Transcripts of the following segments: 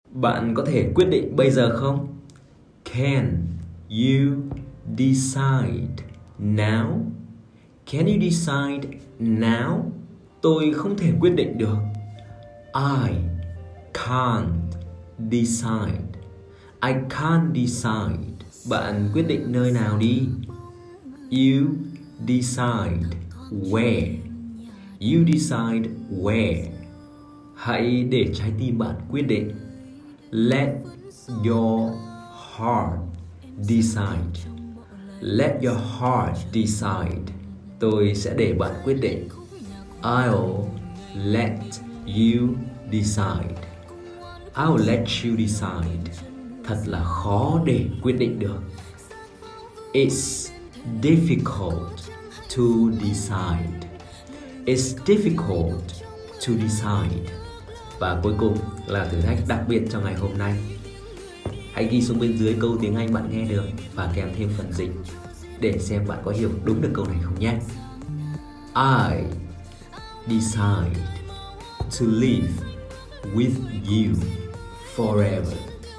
Bạn có thể quyết định bây giờ không? Can you decide now? Can you decide now? Tôi không thể quyết định được. I can't decide. I can't decide. Bạn quyết định nơi nào đi. You decide where. You decide where. Hãy để trái tim bạn quyết định. Let your heart decide. Let your heart decide. Tôi sẽ để bạn quyết định. I'll let you decide. I'll let you decide. Thật là khó để quyết định được. It's difficult to decide. It's difficult to decide. Và cuối cùng là thử thách đặc biệt cho ngày hôm nay. Hãy ghi xuống bên dưới câu tiếng Anh bạn nghe được và kèm thêm phần dịch để xem bạn có hiểu đúng được câu này không nhé. I decide to live with you forever.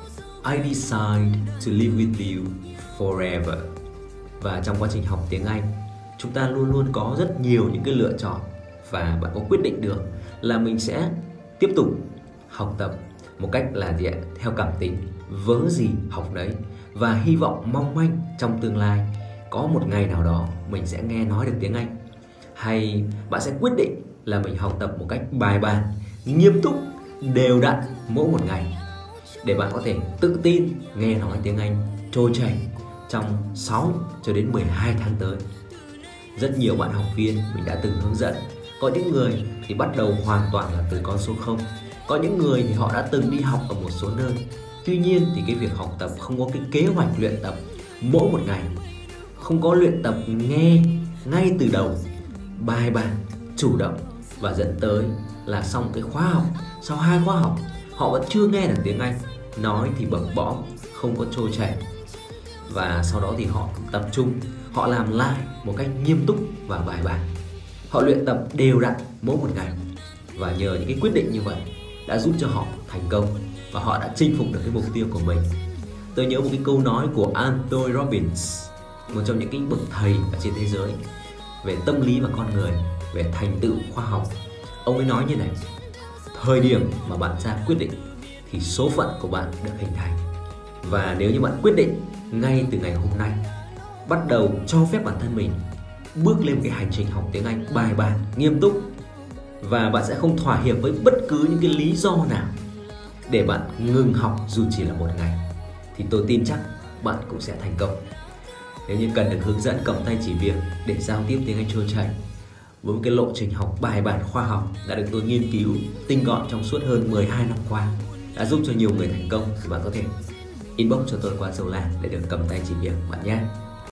I decide to live with you forever. Và trong quá trình học tiếng Anh, chúng ta luôn luôn có rất nhiều những cái lựa chọn. Và bạn có quyết định được là mình sẽ tiếp tục học tập một cách là gì ạ? Theo cảm tính, vớ gì học đấy. Và hy vọng mong manh trong tương lai có một ngày nào đó mình sẽ nghe nói được tiếng Anh. Hay bạn sẽ quyết định là mình học tập một cách bài bản, nghiêm túc, đều đặn mỗi một ngày, để bạn có thể tự tin nghe nói tiếng Anh trôi chảy trong 6 cho đến 12 tháng tới. Rất nhiều bạn học viên mình đã từng hướng dẫn. Có những người thì bắt đầu hoàn toàn là từ con số 0. Có những người thì họ đã từng đi học ở một số nơi. Tuy nhiên thì cái việc học tập không có cái kế hoạch luyện tập mỗi một ngày, không có luyện tập nghe ngay từ đầu, bài bản, chủ động, và dẫn tới là sau một cái khóa học, sau 2 khóa học, họ vẫn chưa nghe được tiếng Anh, nói thì bập bõm, không có trôi chảy. Và sau đó thì họ tập trung, họ làm lại một cách nghiêm túc và bài bản. Họ luyện tập đều đặn mỗi một ngày. Và nhờ những cái quyết định như vậy đã giúp cho họ thành công, và họ đã chinh phục được cái mục tiêu của mình. Tôi nhớ một cái câu nói của Anthony Robbins, một trong những cái bậc thầy ở trên thế giới về tâm lý và con người, về thành tựu khoa học. Ông ấy nói như này: thời điểm mà bạn ra quyết định thì số phận của bạn được hình thành. Và nếu như bạn quyết định ngay từ ngày hôm nay, bắt đầu cho phép bản thân mình bước lên một cái hành trình học tiếng Anh bài bản, nghiêm túc, và bạn sẽ không thỏa hiệp với bất cứ những cái lý do nào để bạn ngừng học dù chỉ là một ngày, thì tôi tin chắc bạn cũng sẽ thành công. Nếu như cần được hướng dẫn cầm tay chỉ việc để giao tiếp tiếng Anh trôi chảy với một cái lộ trình học bài bản khoa học đã được tôi nghiên cứu tinh gọn trong suốt hơn 12 năm qua, đã giúp cho nhiều người thành công, thì bạn có thể inbox cho tôi qua Zalo để được cầm tay chỉ việc bạn nhé.